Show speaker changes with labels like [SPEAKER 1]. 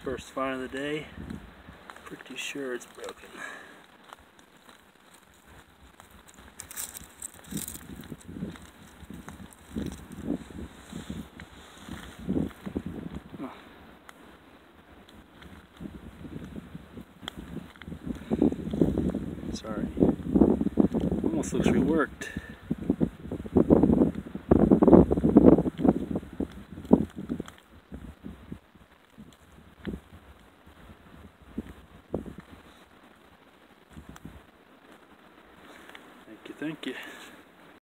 [SPEAKER 1] First find of the day. Pretty sure it's broken. Oh. Sorry. Almost looks reworked. Thank you.